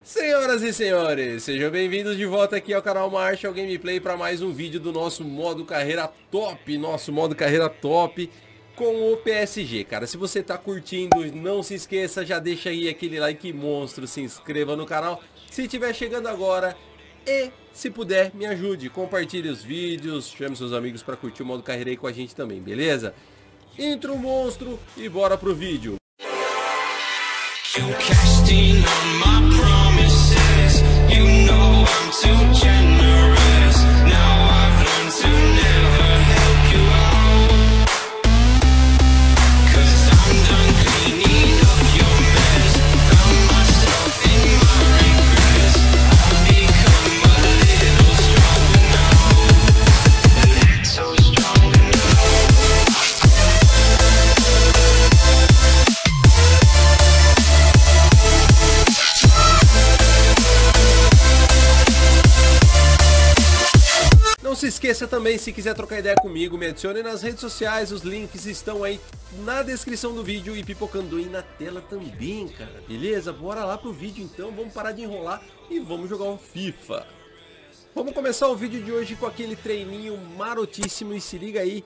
Senhoras e senhores, sejam bem-vindos de volta aqui ao canal Marshall Gameplay para mais um vídeo do nosso modo carreira top, com o PSG, cara. Se você tá curtindo, não se esqueça, já deixa aí aquele like monstro, se inscreva no canal se estiver chegando agora e, se puder, me ajude, compartilhe os vídeos, chame seus amigos para curtir o modo carreira aí com a gente também, beleza? Intro monstro e bora pro vídeo. You casting on my promises. You know I'm too generous. Now I've learned to never help you out. 'Cause I'm done cleaning up your mess. Found myself in my regrets. I've become a little stronger now. A little stronger now. Não se esqueça também, se quiser trocar ideia comigo, me adicione nas redes sociais, os links estão aí na descrição do vídeo e pipocando aí na tela também, cara, beleza? Bora lá pro vídeo então, vamos parar de enrolar e vamos jogar um FIFA. Vamos começar o vídeo de hoje com aquele treininho marotíssimo e se liga aí,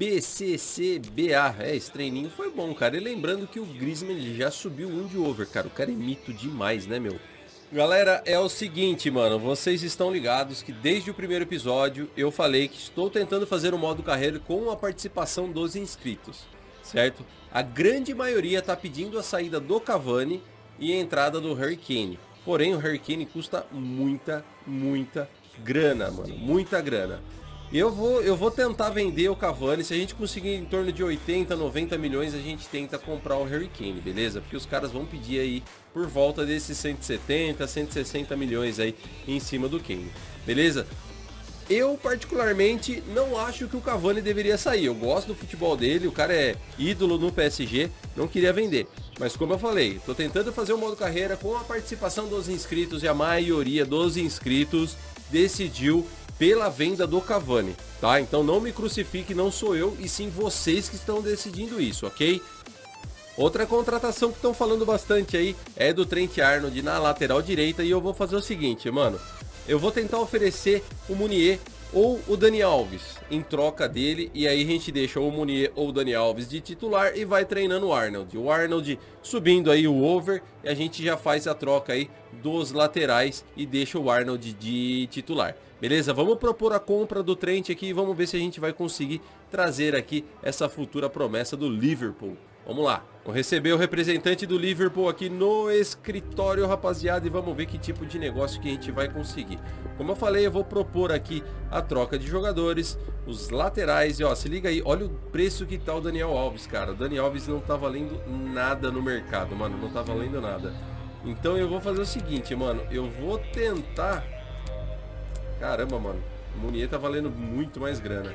BCCBA, esse treininho foi bom, cara, e lembrando que o Griezmann ele já subiu um de over, cara, o cara é mito demais, né, meu? Galera, é o seguinte, mano, vocês estão ligados que desde o primeiro episódio eu falei que estou tentando fazer um modo carreira com a participação dos inscritos, certo? A grande maioria tá pedindo a saída do Cavani e a entrada do Harry Kane. Porém, o Harry Kane custa muita grana, mano, muita grana. Eu vou tentar vender o Cavani, se a gente conseguir em torno de 80, 90 milhões, a gente tenta comprar o Harry Kane, beleza? Porque os caras vão pedir aí por volta desses 170, 160 milhões aí em cima do Kane, beleza? Eu particularmente não acho que o Cavani deveria sair, eu gosto do futebol dele, o cara é ídolo no PSG, não queria vender. Mas como eu falei, tô tentando fazer um modo carreira com a participação dos inscritos e a maioria dos inscritos decidiu pela venda do Cavani, tá? Então não me crucifique, não sou eu, e sim vocês que estão decidindo isso, ok? Outra contratação que estão falando bastante aí é do Trent Arnold na lateral direita, e eu vou fazer o seguinte, mano. Eu vou tentar oferecer o Munier ou o Dani Alves em troca dele, e aí a gente deixa o Munier ou o Dani Alves de titular e vai treinando o Arnold. O Arnold subindo aí o over, e a gente já faz a troca aí dos laterais e deixa o Arnold de titular. Beleza? Vamos propor a compra do Trent aqui e vamos ver se a gente vai conseguir trazer aqui essa futura promessa do Liverpool. Vamos lá, vou receber o representante do Liverpool aqui no escritório, rapaziada, e vamos ver que tipo de negócio que a gente vai conseguir. Como eu falei, eu vou propor aqui a troca de jogadores, os laterais, e ó, se liga aí, olha o preço que tá o Daniel Alves, cara. O Daniel Alves não tá valendo nada no mercado, mano, não tá valendo nada. Então eu vou fazer o seguinte, mano, eu vou tentar... Caramba, mano, o Munier tá valendo muito mais grana.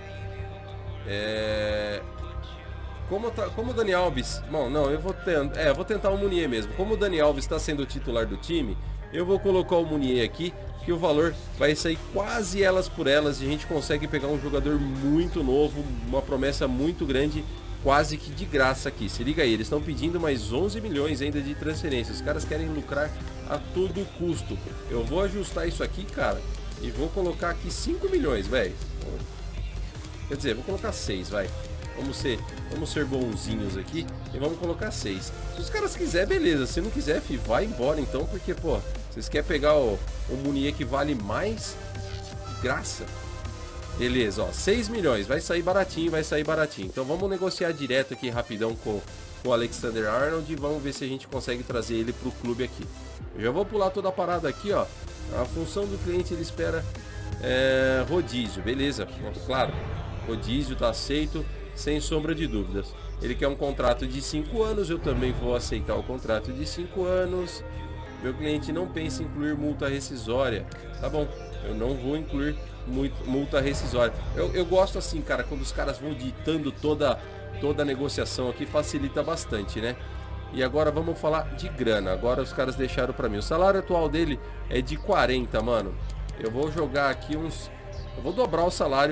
Como o Dani Alves... Bom, não, eu vou tentar o Munier mesmo. Como o Dani Alves está sendo o titular do time, eu vou colocar o Munier aqui, que o valor vai sair quase elas por elas, e a gente consegue pegar um jogador muito novo, uma promessa muito grande, quase que de graça aqui. Se liga aí, eles estão pedindo mais 11 milhões ainda de transferência. Os caras querem lucrar a todo custo. Eu vou ajustar isso aqui, cara, e vou colocar aqui 5 milhões, velho. Quer dizer, vou colocar 6, vai. Vamos ser bonzinhos aqui e vamos colocar 6. Se os caras quiserem, beleza. Se não quiser, fi, vai embora então, porque, pô, vocês querem pegar o Munier que vale mais? Graça. Beleza, ó, 6 milhões. Vai sair baratinho, vai sair baratinho. Então vamos negociar direto aqui rapidão com o Alexander Arnold e vamos ver se a gente consegue trazer ele pro clube aqui. Eu já vou pular toda a parada aqui, ó. A função do cliente, ele espera rodízio, beleza, claro, rodízio tá aceito, sem sombra de dúvidas. Ele quer um contrato de 5 anos, eu também vou aceitar o contrato de 5 anos. Meu cliente não pensa em incluir multa rescisória, tá bom, eu não vou incluir multa rescisória. Eu gosto assim, cara, quando os caras vão ditando toda a negociação aqui, facilita bastante, né? E agora vamos falar de grana. Agora os caras deixaram pra mim. O salário atual dele é de 40, mano. Eu vou jogar aqui uns... Eu vou dobrar o salário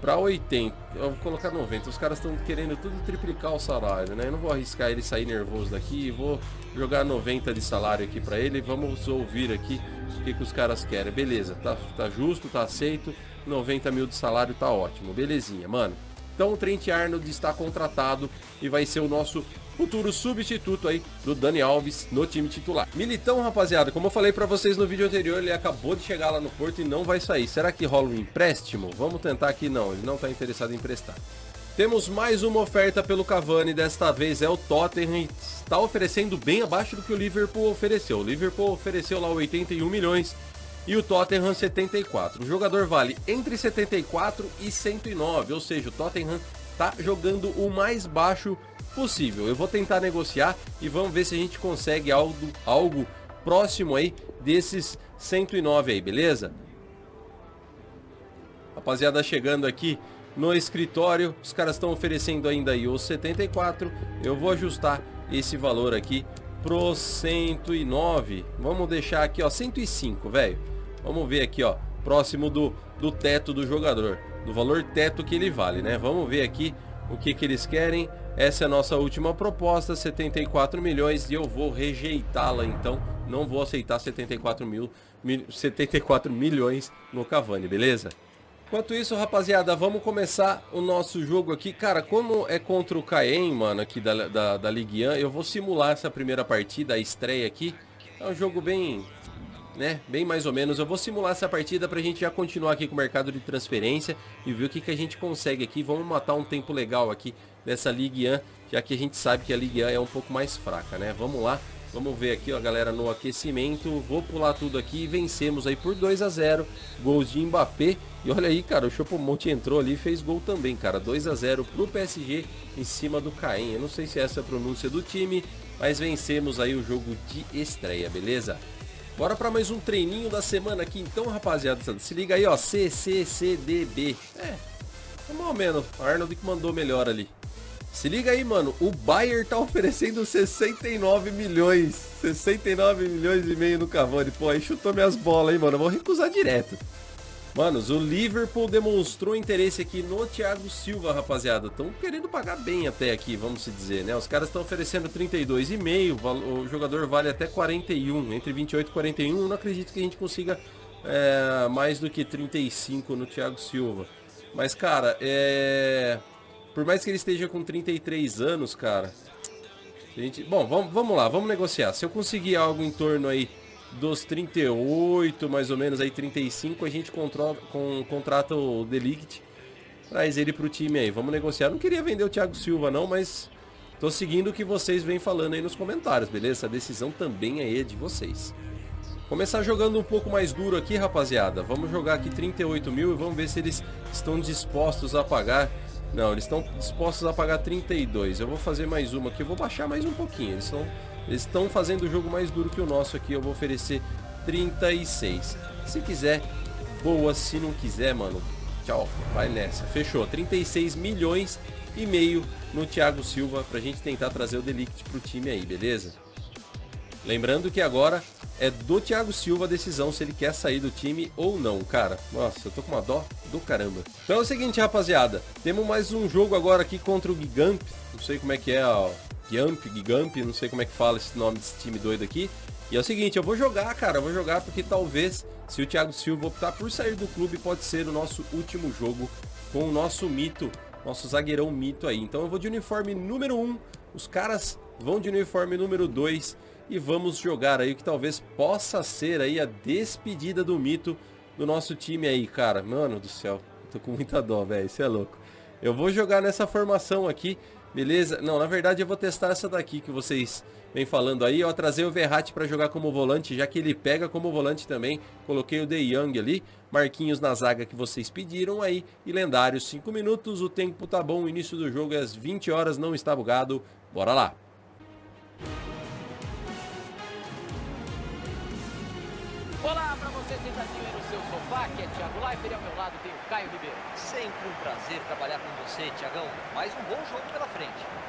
para 80. Eu vou colocar 90. Os caras estão querendo tudo triplicar o salário, né? Eu não vou arriscar ele sair nervoso daqui. Vou jogar 90 de salário aqui para ele. Vamos ouvir aqui o que os caras querem. Beleza, tá justo, tá aceito. 90 mil de salário tá ótimo. Belezinha, mano. Então o Trent Arnold está contratado e vai ser o nosso futuro substituto aí do Dani Alves no time titular. Militão, rapaziada, como eu falei pra vocês no vídeo anterior, ele acabou de chegar lá no Porto e não vai sair. Será que rola um empréstimo? Vamos tentar aqui. Não, ele não tá interessado em emprestar. Temos mais uma oferta pelo Cavani, desta vez é o Tottenham, está oferecendo bem abaixo do que o Liverpool ofereceu. O Liverpool ofereceu lá 81 milhões e o Tottenham 74. O jogador vale entre 74 e 109, ou seja, o Tottenham tá jogando o mais baixo possível. Eu vou tentar negociar e vamos ver se a gente consegue algo próximo aí desses 109 aí, beleza? Rapaziada, chegando aqui no escritório, os caras estão oferecendo ainda aí os 74. Eu vou ajustar esse valor aqui pro 109. Vamos deixar aqui, ó, 105, velho. Vamos ver aqui, ó, próximo do teto do jogador, do valor teto que ele vale, né? Vamos ver aqui o que eles querem. Essa é a nossa última proposta, 74 milhões, e eu vou rejeitá-la, então não vou aceitar 74 milhões no Cavani, beleza? Enquanto isso, rapaziada, vamos começar o nosso jogo aqui. Cara, como é contra o Caen, mano, aqui da Ligue 1, eu vou simular essa primeira partida, a estreia aqui. É um jogo bem, né, bem mais ou menos. Eu vou simular essa partida pra gente já continuar aqui com o mercado de transferência e ver o que a gente consegue aqui. Vamos matar um tempo legal aqui nessa Ligue 1, já que a gente sabe que a Ligue 1 é um pouco mais fraca, né? Vamos lá. Vamos ver aqui, ó, galera, no aquecimento. Vou pular tudo aqui e vencemos aí por 2-0. Gols de Mbappé. E olha aí, cara, o Choupo-Moting entrou ali e fez gol também, cara. 2-0 pro PSG em cima do Caen. Eu não sei se essa é a pronúncia do time, mas vencemos aí o jogo de estreia, beleza? Bora para mais um treininho da semana aqui, então, rapaziada. Se liga aí, ó, CCCDB. É mais ou menos, o Arnold que mandou melhor ali. Se liga aí, mano, o Bayern tá oferecendo 69 milhões. 69 milhões e meio no Cavani. Pô, aí chutou minhas bolas, hein, mano. Eu vou recusar direto. Manos, o Liverpool demonstrou interesse aqui no Thiago Silva, rapaziada. Estão querendo pagar bem até aqui, vamos se dizer, né? Os caras estão oferecendo 32,5, o jogador vale até 41, entre 28 e 41. Não acredito que a gente consiga mais do que 35 no Thiago Silva. Mas, cara, por mais que ele esteja com 33 anos, cara... Bom, vamos lá, vamos negociar. Se eu conseguir algo em torno aí dos 38, mais ou menos aí 35, a gente contrata o De Ligt, traz ele pro time aí. Vamos negociar. Não queria vender o Thiago Silva não, mas tô seguindo o que vocês vêm falando aí nos comentários, beleza? A decisão também é de vocês. Começar jogando um pouco mais duro aqui, rapaziada. Vamos jogar aqui 38 mil e vamos ver se eles estão dispostos a pagar. Não, eles estão dispostos a pagar 32. Eu vou fazer mais uma aqui, eu vou baixar mais um pouquinho. Eles estão fazendo o jogo mais duro que o nosso aqui. Eu vou oferecer 36. Se quiser, boa. Se não quiser, mano, tchau, vai nessa. Fechou, 36 milhões e meio no Thiago Silva pra gente tentar trazer o De Ligt pro time aí, beleza? Lembrando que agora é do Thiago Silva a decisão se ele quer sair do time ou não, cara. Nossa, eu tô com uma dó do caramba. Então é o seguinte, rapaziada. Temos mais um jogo agora aqui contra o Gigamp. Não sei como é que é, ó. Gigamp, não sei como é que fala esse nome desse time doido aqui. E é o seguinte, eu vou jogar, cara. Eu vou jogar porque talvez, se o Thiago Silva optar por sair do clube, pode ser o nosso último jogo com o nosso mito, nosso zagueirão mito aí. Então eu vou de uniforme número 1. Os caras vão de uniforme número 2. E vamos jogar aí, que talvez possa ser aí a despedida do mito do nosso time aí, cara. Mano do céu, eu tô com muita dó, velho, isso é louco. Eu vou jogar nessa formação aqui, beleza? Não, na verdade eu vou testar essa daqui que vocês vêm falando aí. Eu trazer o Verratti pra jogar como volante, já que ele pega como volante também. Coloquei o De Jong ali, Marquinhos na zaga que vocês pediram aí. E lendário, 5 minutos, o tempo tá bom, o início do jogo é às 20 horas, não está bugado. Bora lá. Olá para você sentadinho aí no seu sofá, que é Thiago Leifert e ao meu lado tem o Caio Ribeiro. Sempre um prazer trabalhar com você, Thiagão. Mais um bom jogo pela frente.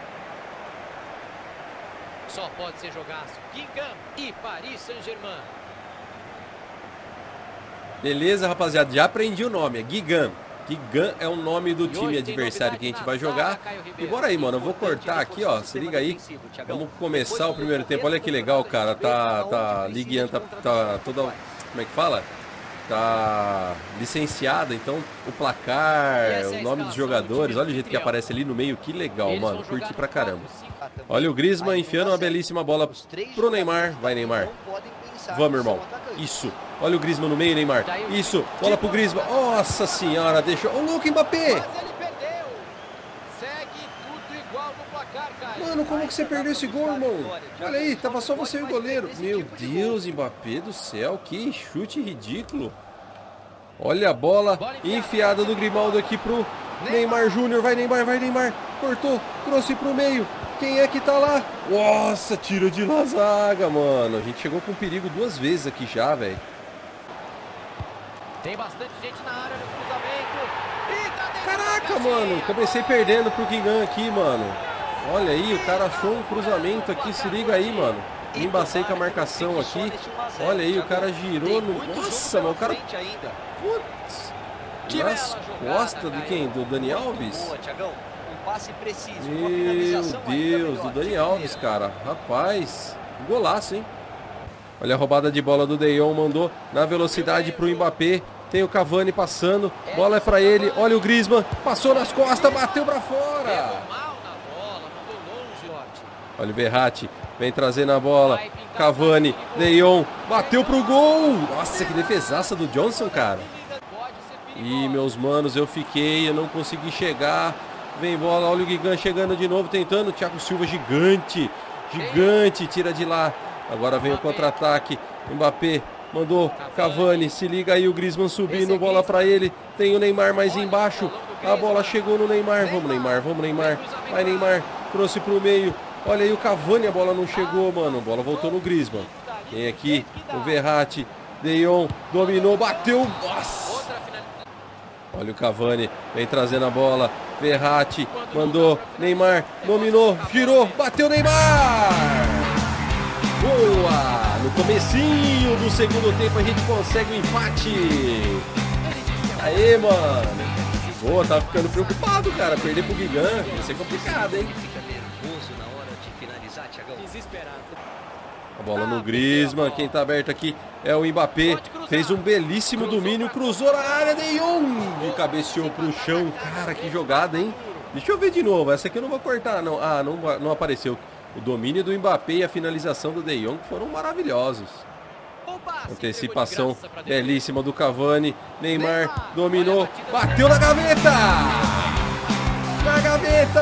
Só pode ser jogaço. Guingamp e Paris Saint-Germain. Beleza, rapaziada, já aprendi o nome, é Gigamp. Guigan é o nome do time adversário que a gente vai jogar. E bora aí, mano. Eu vou cortar aqui, ó. Se liga aí. Vamos começar o primeiro tempo. Olha que legal, cara. Ligue 1 tá toda... Como é que fala? Tá licenciada, então o placar, o nome dos jogadores, olha o jeito que aparece ali no meio, que legal, mano, curti pra caramba. Olha o Griezmann enfiando uma belíssima bola pro Neymar, vai Neymar, vamos irmão, isso, olha o Griezmann no meio, Neymar, isso, bola pro Griezmann, nossa senhora, deixou, ô louco, Mbappé! Mano, como que você perdeu esse gol, irmão? Olha aí, tava só você e o goleiro. Meu Deus, Mbappé do céu, que chute ridículo. Olha a bola enfiada do Grimaldo aqui pro Neymar Júnior. Vai Neymar. Cortou, trouxe pro meio. Quem é que tá lá? Nossa, tiro de la zaga, mano. A gente chegou com perigo 2 vezes aqui já, velho. Tem bastante gente na área no cruzamento. Caraca, mano, comecei perdendo pro Guigan aqui, mano. Olha aí, o cara achou um cruzamento aqui, se liga aí, mano. Me embacei com a marcação aqui. Olha aí, o cara girou no... Nossa, mano, o cara... Putz. Nas costas de quem? Do Dani Alves? Meu Deus, do Dani Alves, cara. Rapaz, golaço, hein? Olha a roubada de bola do De Jong, mandou na velocidade pro Mbappé. Tem o Cavani passando, bola é pra ele. Olha o Griezmann, passou nas costas, bateu pra fora. Olha o Verratti, vem trazendo a bola. Cavani, De Jong, bateu pro gol. Nossa, que defesaça do Johnson, cara. Ih, meus manos, eu não consegui chegar. Vem bola, olha o Guigan chegando de novo, tentando. Thiago Silva, gigante, tira de lá. Agora vem o contra-ataque. Mbappé mandou, Cavani, se liga aí, o Griezmann subindo, bola pra ele. Tem o Neymar mais embaixo. A bola chegou no Neymar. Vamos, Neymar. Vai, Neymar, trouxe pro meio. Olha aí o Cavani, a bola não chegou, mano. A bola voltou no Griezmann. Tem aqui o Verratti. De Jong dominou, bateu. Nossa! Olha o Cavani, vem trazendo a bola. Verratti mandou, Neymar dominou, girou, bateu Neymar! Boa! No comecinho do segundo tempo a gente consegue o empate. Aê, mano! Boa, tava ficando preocupado, cara. Perder pro Guigan vai ser complicado, hein? A bola no Griezmann, quem tá aberto aqui é o Mbappé. Fez um belíssimo domínio, cruzou na área, De Jong cabeceou pro chão. Cara, que jogada, hein? Deixa eu ver de novo, essa aqui eu não vou cortar, não. Ah, não apareceu. O domínio do Mbappé e a finalização do De Jong foram maravilhosos. Antecipação belíssima do Cavani. Neymar dominou, bateu na gaveta! Na gaveta!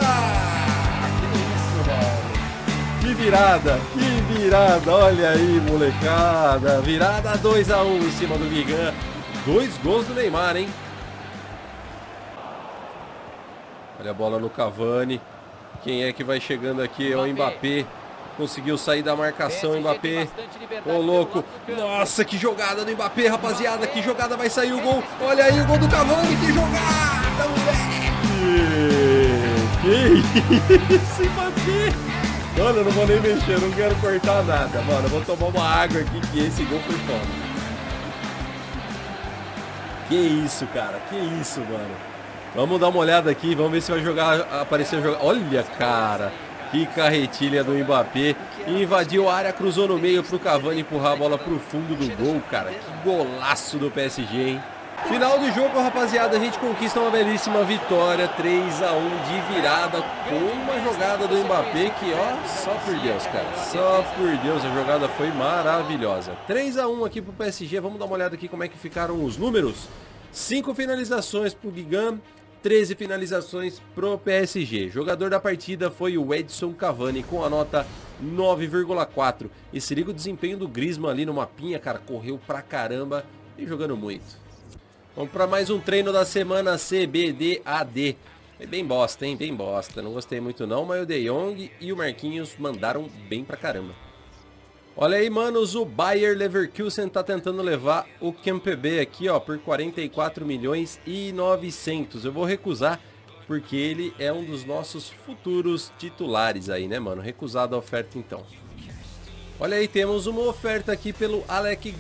Que virada, olha aí, molecada. Virada 2-1 em cima do Guigan. 2 gols do Neymar, hein? Olha a bola no Cavani. Quem é que vai chegando aqui? É o Mbappé. Conseguiu sair da marcação, Mbappé. Ô, louco. Nossa, que jogada do Mbappé, rapaziada. Que jogada, vai sair o gol. Olha aí o gol do Cavani. Que jogada, moleque. Que isso, Mbappé. Mano, eu não vou nem mexer, eu não quero cortar nada. Mano, eu vou tomar uma água aqui, que esse gol foi foda. Que isso, cara. Que isso, mano. Vamos dar uma olhada aqui, vamos ver se vai jogar, aparecer jogar. Olha, cara. Que carretilha do Mbappé. Invadiu a área, cruzou no meio pro Cavani empurrar a bola pro fundo do gol, cara. Que golaço do PSG, hein? Final do jogo, rapaziada, a gente conquista uma belíssima vitória, 3-1 de virada, com uma jogada do Mbappé que, ó, só por Deus, cara, só por Deus, a jogada foi maravilhosa. 3-1 aqui pro PSG, vamos dar uma olhada aqui como é que ficaram os números. 5 finalizações pro Guigan, 13 finalizações pro PSG. Jogador da partida foi o Edson Cavani com a nota 9,4. E se liga o desempenho do Griezmann ali no mapinha, cara, correu pra caramba e jogando muito. Vamos para mais um treino da semana CBDAD. É bem bosta, hein? Bem bosta. Não gostei muito não, mas o De Jong e o Marquinhos mandaram bem pra caramba. Olha aí, manos, o Bayer Leverkusen tá tentando levar o Kempembe aqui, ó, por 44 milhões e 900. Eu vou recusar, porque ele é um dos nossos futuros titulares aí, né, mano? Recusado a oferta, então. Olha aí, temos uma oferta aqui pelo Alec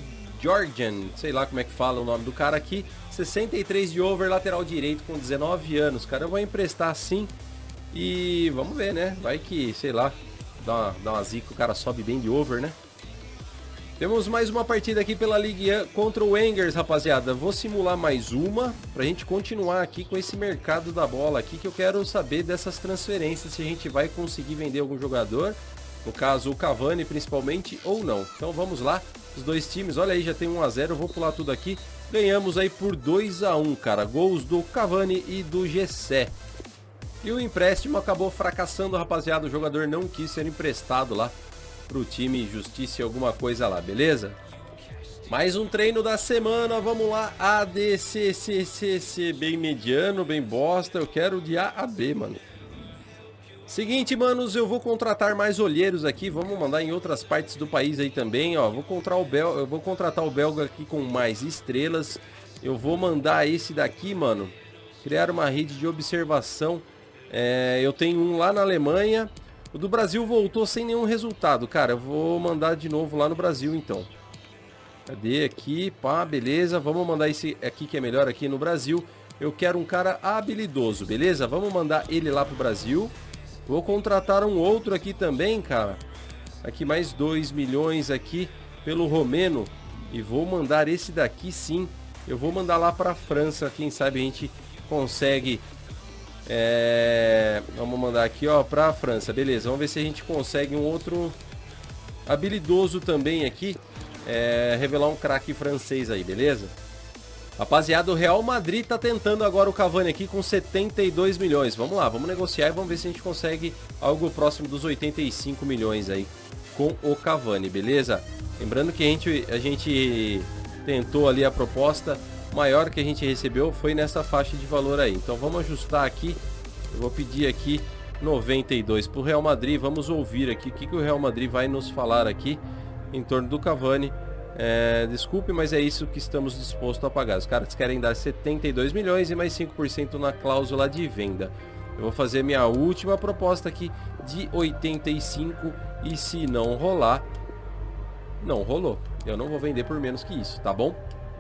Georgian, sei lá como é que fala o nome do cara aqui. 63 de over, lateral direito com 19 anos. Cara, eu vou emprestar assim e vamos ver, né? Vai que, sei lá, dá uma zica, o cara sobe bem de over, né? Temos mais uma partida aqui pela Ligue 1 contra o Angers, rapaziada. Vou simular mais uma pra gente continuar aqui com esse mercado da bola aqui, que eu quero saber dessas transferências, se a gente vai conseguir vender algum jogador, no caso o Cavani principalmente, ou não. Então vamos lá, os dois times, olha aí, já tem 1 a 0, eu vou pular tudo aqui. Ganhamos aí por 2 a 1, cara, gols do Cavani e do Gessé. E o empréstimo acabou fracassando, rapaziada, o jogador não quis ser emprestado lá pro time Justiça e alguma coisa lá, beleza? Mais um treino da semana, vamos lá, ADCCCC, bem mediano, bem bosta, eu quero de A a B, mano. Seguinte, manos, eu vou contratar mais olheiros aqui, vamos mandar em outras partes do país aí também, ó, eu vou contratar o belga aqui com mais estrelas, eu vou mandar esse daqui, mano, criar uma rede de observação, eu tenho um lá na Alemanha. O do Brasil voltou sem nenhum resultado, cara, eu vou mandar de novo lá no Brasil então. Cadê aqui? Pá, beleza, vamos mandar esse aqui que é melhor aqui no Brasil. Eu quero um cara habilidoso, beleza? Vamos mandar ele lá pro Brasil. Vou contratar um outro aqui também, cara. Aqui mais 2 milhões aqui pelo romeno. E vou mandar esse daqui sim. Eu vou mandar lá pra França, quem sabe a gente consegue... Vamos mandar aqui, ó, pra França, beleza, vamos ver se a gente consegue um outro habilidoso também aqui, revelar um craque francês aí, beleza? Rapaziada, o Real Madrid tá tentando agora o Cavani aqui com 72 milhões, vamos lá, vamos negociar e vamos ver se a gente consegue algo próximo dos 85 milhões aí com o Cavani, beleza? Lembrando que a gente tentou ali a proposta maior que a gente recebeu foi nessa faixa de valor aí. Então vamos ajustar aqui. Eu vou pedir aqui 92 para o Real Madrid. Vamos ouvir aqui o que o Real Madrid vai nos falar aqui em torno do Cavani. Desculpe, mas é isso que estamos dispostos a pagar. Os caras querem dar 72 milhões e mais 5% na cláusula de venda. Eu vou fazer minha última proposta aqui de 85 e se não rolar, não rolou. Eu não vou vender por menos que isso, tá bom?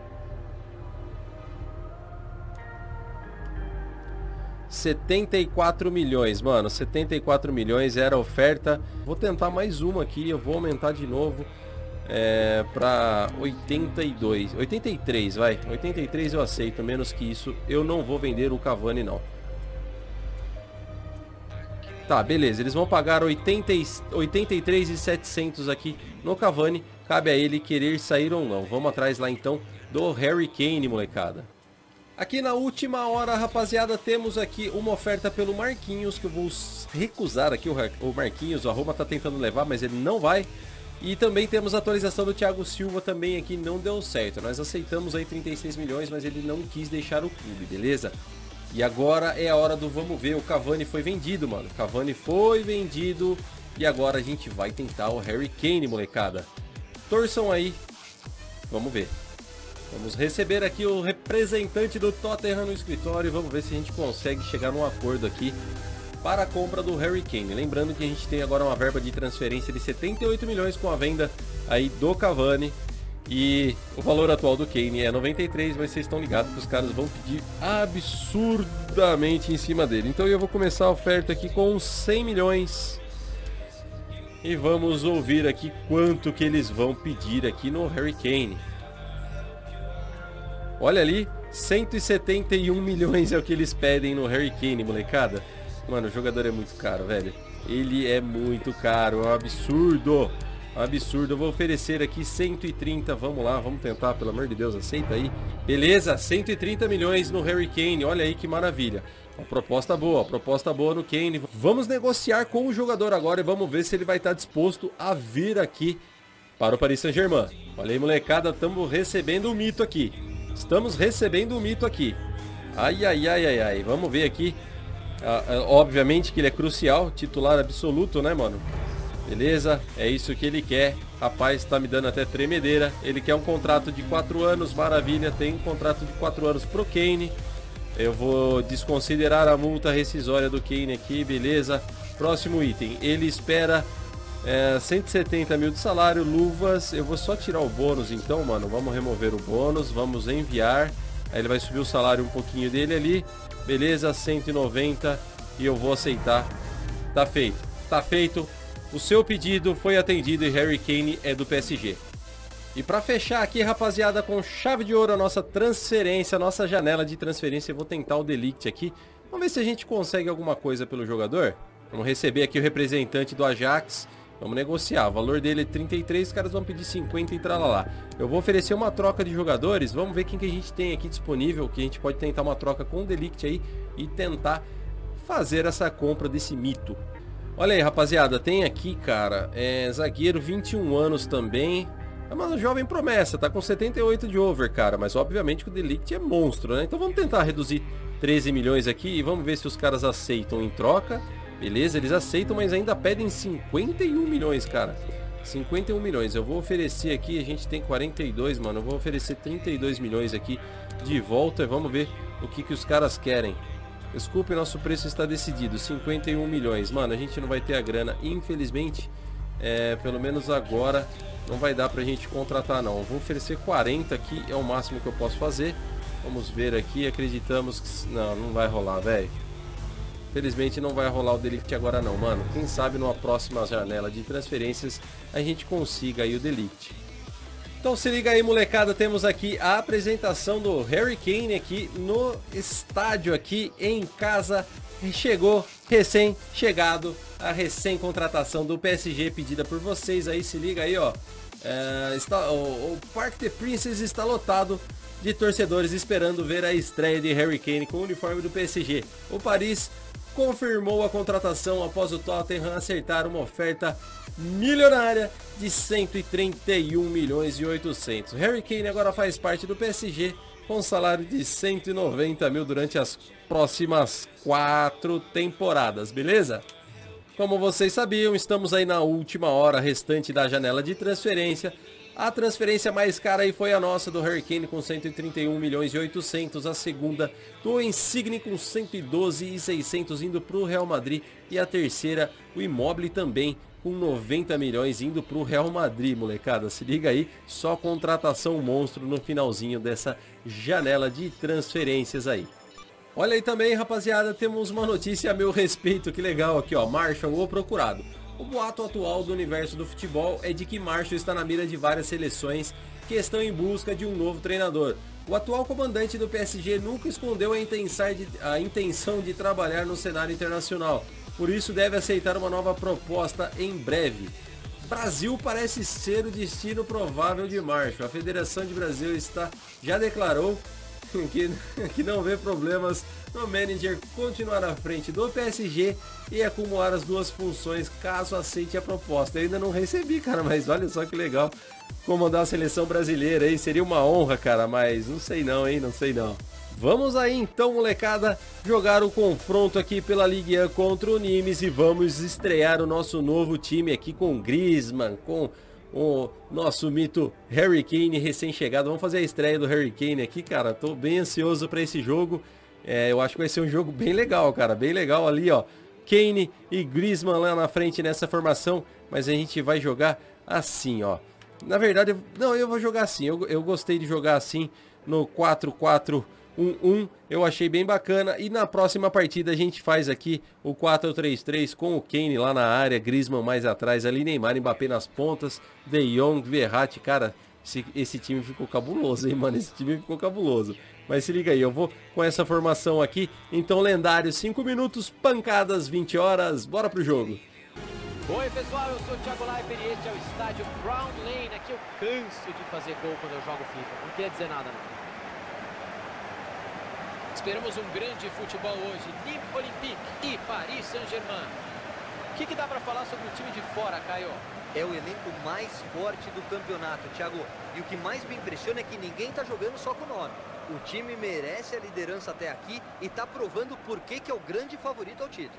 74 milhões, mano, 74 milhões era a oferta. Vou tentar mais uma aqui, eu vou aumentar de novo para 82, 83, vai, 83 eu aceito, menos que isso eu não vou vender o Cavani não. Tá, beleza, eles vão pagar 83.700 aqui no Cavani, cabe a ele querer sair ou não. Vamos atrás lá então do Harry Kane, molecada. Aqui na última hora, rapaziada, temos aqui uma oferta pelo Marquinhos, que eu vou recusar aqui, o Marquinhos, o Roma tá tentando levar, mas ele não vai. E também temos a atualização do Thiago Silva também aqui, não deu certo. Nós aceitamos aí 36 milhões, mas ele não quis deixar o clube, beleza? E agora é a hora do vamos ver, o Cavani foi vendido, mano. O Cavani foi vendido e agora a gente vai tentar o Harry Kane, molecada. Torçam aí, vamos ver. Vamos receber aqui o representante do Tottenham no escritório e vamos ver se a gente consegue chegar num acordo aqui para a compra do Harry Kane. Lembrando que a gente tem agora uma verba de transferência de 78 milhões com a venda aí do Cavani. E o valor atual do Kane é 93, mas vocês estão ligados que os caras vão pedir absurdamente em cima dele. Então eu vou começar a oferta aqui com 100 milhões. E vamos ouvir aqui quanto que eles vão pedir aqui no Harry Kane. Olha ali, 171 milhões é o que eles pedem no Harry Kane, molecada. Mano, o jogador é muito caro, velho. Ele é muito caro, é um absurdo. Um absurdo. Eu vou oferecer aqui 130, vamos lá, vamos tentar, pelo amor de Deus, aceita aí. Beleza, 130 milhões no Harry Kane, olha aí que maravilha. Uma proposta boa no Kane. Vamos negociar com o jogador agora e vamos ver se ele vai estar disposto a vir aqui para o Paris Saint-Germain. Olha aí, molecada, estamos recebendo um mito aqui. Estamos recebendo um mito aqui. Ai, ai, ai, ai, ai. Vamos ver aqui. Obviamente que ele é crucial, titular absoluto, né, mano? Beleza, é isso que ele quer. Rapaz, tá me dando até tremedeira. Ele quer um contrato de 4 anos, maravilha. Tem um contrato de 4 anos pro Kane. Eu vou desconsiderar a multa rescisória do Kane aqui, beleza. Próximo item, ele espera 170 mil de salário, luvas. Eu vou só tirar o bônus então, mano. Vamos remover o bônus, vamos enviar. Aí ele vai subir o salário um pouquinho dele ali. Beleza, 190. E eu vou aceitar. Tá feito. Tá feito. O seu pedido foi atendido e Harry Kane é do PSG. E para fechar aqui, rapaziada, com chave de ouro a nossa transferência, a nossa janela de transferência, eu vou tentar o De Ligt aqui. Vamos ver se a gente consegue alguma coisa pelo jogador. Vamos receber aqui o representante do Ajax. Vamos negociar. O valor dele é 33, os caras vão pedir 50 e tralalá. Eu vou oferecer uma troca de jogadores. Vamos ver quem que a gente tem aqui disponível, que a gente pode tentar uma troca com o De Ligt aí e tentar fazer essa compra desse mito. Olha aí, rapaziada, tem aqui, cara, zagueiro, 21 anos também. É uma jovem promessa, tá com 78 de over, cara. Mas obviamente que o De Ligt é monstro, né? Então vamos tentar reduzir 13 milhões aqui e vamos ver se os caras aceitam em troca. Beleza, eles aceitam, mas ainda pedem 51 milhões, cara. 51 milhões. Eu vou oferecer aqui, a gente tem 42, mano. Eu vou oferecer 32 milhões aqui de volta e vamos ver o que os caras querem. Desculpe, nosso preço está decidido, 51 milhões. Mano, a gente não vai ter a grana, infelizmente. Pelo menos agora não vai dar pra gente contratar, não. Eu vou oferecer 40 aqui, é o máximo que eu posso fazer. Vamos ver aqui, acreditamos que... Não vai rolar, velho. Felizmente não vai rolar o De Ligt agora não, mano. Quem sabe numa próxima janela de transferências a gente consiga aí o De Ligt. Então se liga aí, molecada, temos aqui a apresentação do Harry Kane aqui no estádio aqui em casa. Chegou, recém-chegado, a recém-contratação do PSG pedida por vocês aí, se liga aí, ó. O Parc des Princes está lotado de torcedores esperando ver a estreia de Harry Kane com o uniforme do PSG. O Paris confirmou a contratação após o Tottenham acertar uma oferta milionária de 131 milhões e 800. Harry Kane agora faz parte do PSG com salário de 190 mil durante as próximas 4 temporadas, beleza? Como vocês sabiam, estamos aí na última hora restante da janela de transferência. A transferência mais cara aí foi a nossa do Harry Kane com 131 milhões e 800, a segunda do Insigne com 112 e 600 indo para o Real Madrid e a terceira, o Immobile também com 90 milhões indo para o Real Madrid, molecada. Se liga aí, só contratação monstro no finalzinho dessa janela de transferências aí. Olha aí também, rapaziada, temos uma notícia a meu respeito, que legal aqui, ó, Marshall, o procurado. O boato atual do universo do futebol é de que Marshall está na mira de várias seleções que estão em busca de um novo treinador. O atual comandante do PSG nunca escondeu a intenção de trabalhar no cenário internacional, por isso deve aceitar uma nova proposta em breve. Brasil parece ser o destino provável de Marshall. A Federação de Brasil já declarou que não vê problemas no manager continuar à frente do PSG e acumular as duas funções caso aceite a proposta. Eu ainda não recebi, cara, mas olha só que legal comandar a seleção brasileira aí, seria uma honra, cara, mas não sei não, hein, não sei não. Vamos aí então, molecada, jogar o confronto aqui pela Ligue 1 contra o Nimes e vamos estrear o nosso novo time aqui com Griezmann, com o nosso mito Harry Kane recém-chegado. Vamos fazer a estreia do Harry Kane aqui, cara. Tô bem ansioso para esse jogo. Eu acho que vai ser um jogo bem legal, cara. Bem legal ali, ó. Kane e Griezmann lá na frente nessa formação. Mas a gente vai jogar assim, ó. Na verdade, eu vou jogar assim. Eu gostei de jogar assim no 4-4-1-1. Eu achei bem bacana. E na próxima partida a gente faz aqui o 4-3-3 com o Kane lá na área, Griezmann mais atrás ali, Neymar, Mbappé nas pontas, De Jong, Verratti. Cara, esse time ficou cabuloso, hein, mano? Esse time ficou cabuloso. Mas se liga aí, eu vou com essa formação aqui. Então, lendário, 5 minutos, pancadas, 20 horas. Bora pro jogo. Oi pessoal, eu sou o Thiago Leifert e este é o estádio Brown Lane. Aqui eu canso de fazer gol quando eu jogo FIFA, não quer dizer nada não. Esperamos um grande futebol hoje, Nîmes Olympique e Paris Saint-Germain. O que dá para falar sobre o time de fora, Caio? É o elenco mais forte do campeonato, Thiago. E o que mais me impressiona é que ninguém tá jogando só com o nome. O time merece a liderança até aqui e tá provando por que é o grande favorito ao título.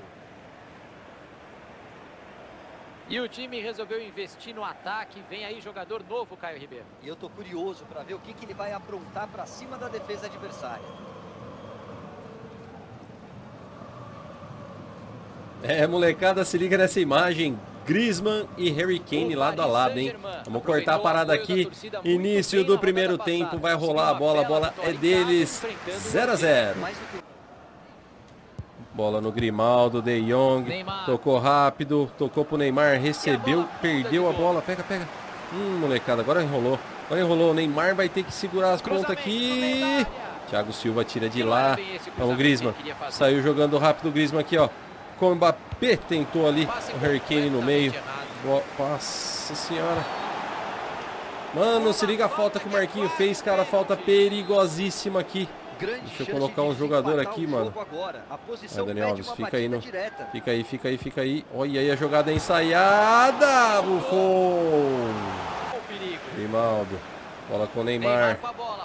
E o time resolveu investir no ataque. Vem aí jogador novo, Caio Ribeiro. E eu tô curioso para ver o que ele vai aprontar para cima da defesa adversária. Molecada, se liga nessa imagem. Griezmann e Harry Kane lado a lado, hein? Vamos cortar a parada aqui. Início do primeiro tempo, vai rolar a bola é deles. 0 a 0. Bola no Grimaldo, De Jong, tocou rápido, tocou pro Neymar, recebeu, perdeu a bola, pega. Molecada, agora enrolou, o Neymar vai ter que segurar as pontas aqui. Thiago Silva tira de lá, vamos Griezmann, saiu jogando rápido o Griezmann aqui, ó. Com o Mbappé tentou ali, o Harry Kane no meio. Nossa senhora. Mano, se liga a falta que o Marquinhos fez, cara, falta perigosíssima aqui. Deixa eu colocar um jogador aqui, mano. Vai, Dani Alves, fica aí, fica aí. Olha aí a jogada ensaiada, Buffon. Grimaldo, bola com o Neymar.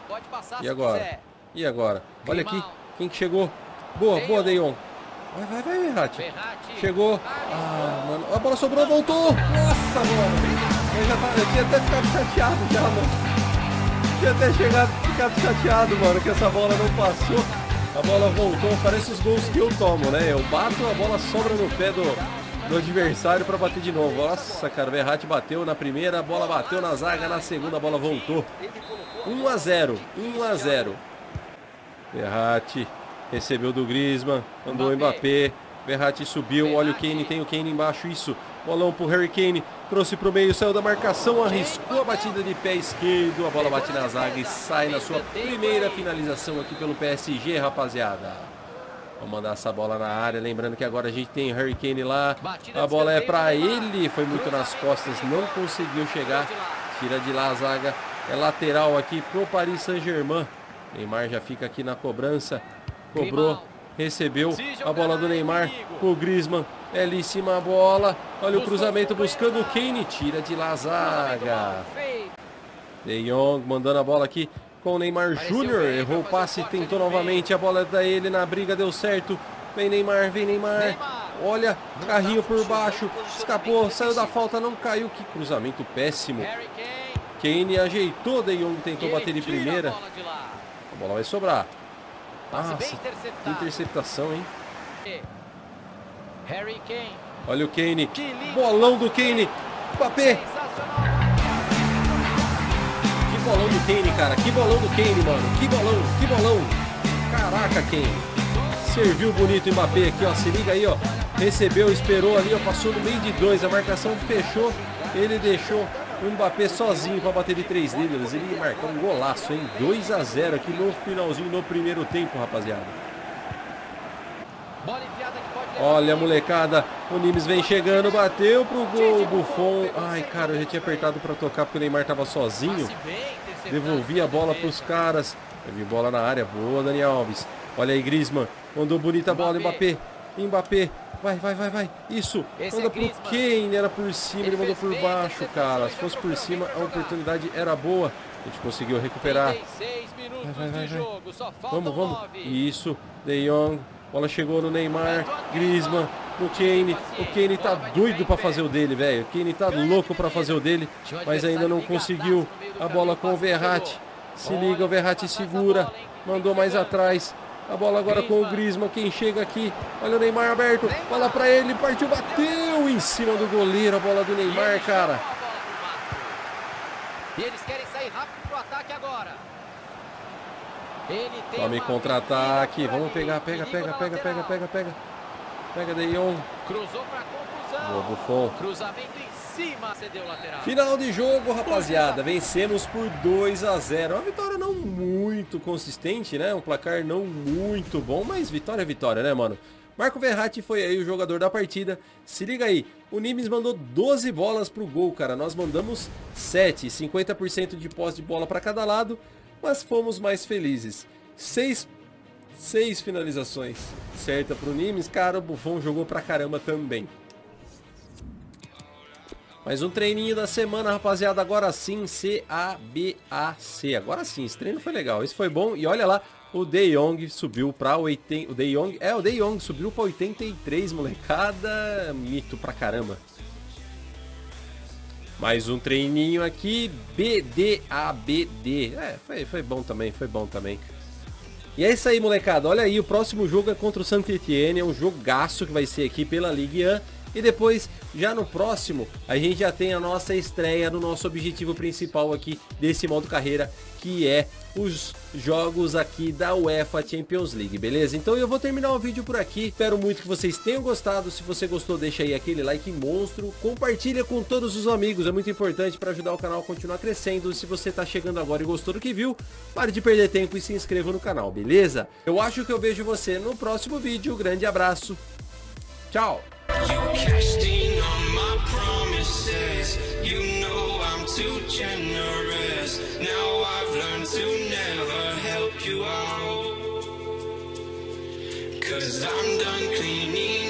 E agora? Olha aqui, quem que chegou? Boa, De Jong. Vai, Verratti. Chegou. Ah, mano. A bola sobrou, voltou. Nossa, mano. Eu tinha até ficado chateado já, mano. Tinha até ficado chateado, mano, que essa bola não passou. A bola voltou. Parece os gols que eu tomo, né? Eu bato, a bola sobra no pé do adversário pra bater de novo. Nossa, cara, o Verratti bateu na primeira, a bola bateu na zaga, na segunda a bola voltou. 1 a 0. Verratti. Recebeu do Griezmann, mandou o Mbappé, Verratti subiu, olha o Kane, tem o Kane embaixo, isso, bolão pro Harry Kane, trouxe pro meio, saiu da marcação, arriscou a batida de pé esquerdo, a bola bate na zaga e sai na sua primeira finalização aqui pelo PSG, rapaziada. Vamos mandar essa bola na área, lembrando que agora a gente tem Harry Kane lá, a bola é pra ele, foi muito nas costas, não conseguiu chegar, tira de lá a zaga, é lateral aqui pro Paris Saint-Germain, Neymar já fica aqui na cobrança. Cobrou, recebeu a bola do Neymar pro Griezmann, belíssima a bola, olha o cruzamento buscando o Kane, tira de lá a zaga. De Jong mandando a bola aqui com o Neymar Júnior, errou o passe, tentou novamente, a bola é da ele, na briga deu certo, vem Neymar, olha, carrinho por baixo, escapou, saiu da falta, não caiu, que cruzamento péssimo. Kane ajeitou, De Jong tentou bater de primeira, a bola vai sobrar. Nossa, que interceptação, hein? Olha o Kane, bolão do Kane, Mbappé. Que bolão do Kane, cara, que bolão do Kane, mano, que bolão. Caraca, Kane. Serviu bonito o Mbappé aqui, ó, se liga aí, ó. Recebeu, esperou ali, ó, passou no meio de dois, a marcação fechou, ele deixou o Mbappé sozinho para bater de 3 dedos. Ele marcou um golaço, hein? 2 a 0 aqui no finalzinho do primeiro tempo, rapaziada. Olha, molecada, o Nimes vem chegando, bateu pro gol, Buffon. Ai, cara, eu já tinha apertado para tocar porque o Neymar tava sozinho. Devolvi a bola pros caras. Teve bola na área, boa, Dani Alves. Olha aí, Griezmann, mandou bonita bola, Mbappé. Vai. Isso. Manda pro Kane, era por cima, ele mandou por baixo, cara. Se fosse por cima, a oportunidade era boa. A gente conseguiu recuperar. Vai. Vamos. Isso. De Jong. Bola chegou no Neymar. Griezmann. No Kane. O Kane tá doido pra fazer o dele, velho. O Kane tá louco pra fazer o dele. Mas ainda não conseguiu. A bola com o Verratti. Se liga, o Verratti segura. Mandou mais atrás. A bola agora com o Griezmann, quem chega aqui, olha o Neymar aberto, bola pra ele, partiu, bateu em cima do goleiro, a bola do Neymar, cara. E eles querem sair rápido pro ataque agora. Tome contra-ataque, vamos pegar, pega. Pega, De Jong. Cruzou pra conclusão. Boa, Buffon. Cruzamento em cima, cedeu lateral. Final de jogo, rapaziada, vencemos por 2 a 0. Uma vitória não muito consistente, né? Um placar não muito bom, mas vitória é vitória, né, mano? Marco Verratti foi aí o jogador da partida. Se liga aí, o Nimes mandou 12 bolas pro gol, cara. Nós mandamos 7, 50% de posse de bola para cada lado, mas fomos mais felizes. 6 finalizações certa pro Nimes, cara, o Buffon jogou pra caramba também. Mais um treininho da semana, rapaziada, agora sim, CABAC. Agora sim, esse treino foi legal, esse foi bom. E olha lá, o De Jong subiu pra 80... O De Jong subiu pra 83, molecada. Mito pra caramba. Mais um treininho aqui, BDABD. Foi bom também, E é isso aí, molecada. Olha aí, o próximo jogo é contra o Saint-Étienne. É um jogaço que vai ser aqui pela Ligue 1. E depois, já no próximo, a gente já tem a nossa estreia no nosso objetivo principal aqui desse modo carreira, que é os jogos aqui da UEFA Champions League, beleza? Então eu vou terminar o vídeo por aqui, espero muito que vocês tenham gostado. Se você gostou, deixa aí aquele like monstro, compartilha com todos os amigos, é muito importante para ajudar o canal a continuar crescendo. Se você tá chegando agora e gostou do que viu, pare de perder tempo e se inscreva no canal, beleza? Eu acho que eu vejo você no próximo vídeo, grande abraço, tchau! You cashed in on my promises. You know I'm too generous. Now I've learned to never help you out. 'Cause I'm done cleaning